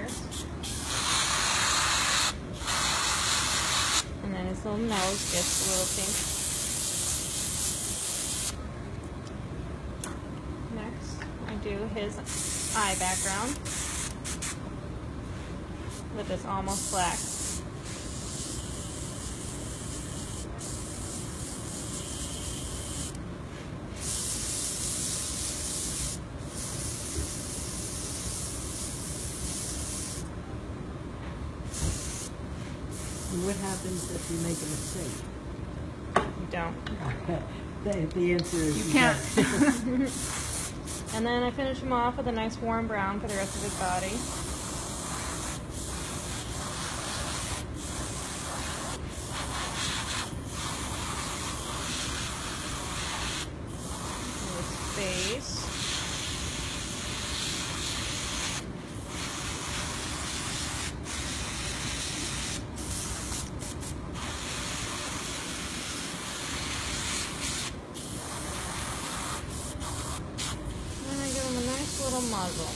And then his little nose gets a little pink. Next, I do his eye background with this almost black. What happens if you make a mistake? You don't. The answer is you can't. And then I finish him off with a nice warm brown for the rest of his body. And his face. Little muzzle.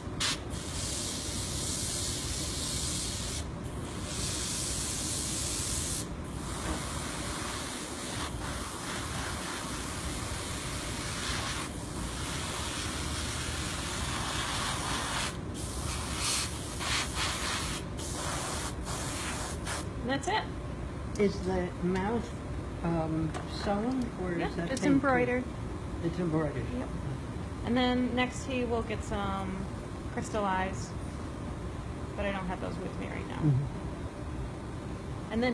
And that's it. Is the mouth sewn or is that it's painted? embroidered. It's embroidered. Yep. And then next he will get some crystal eyes, but I don't have those with me right now. Mm-hmm.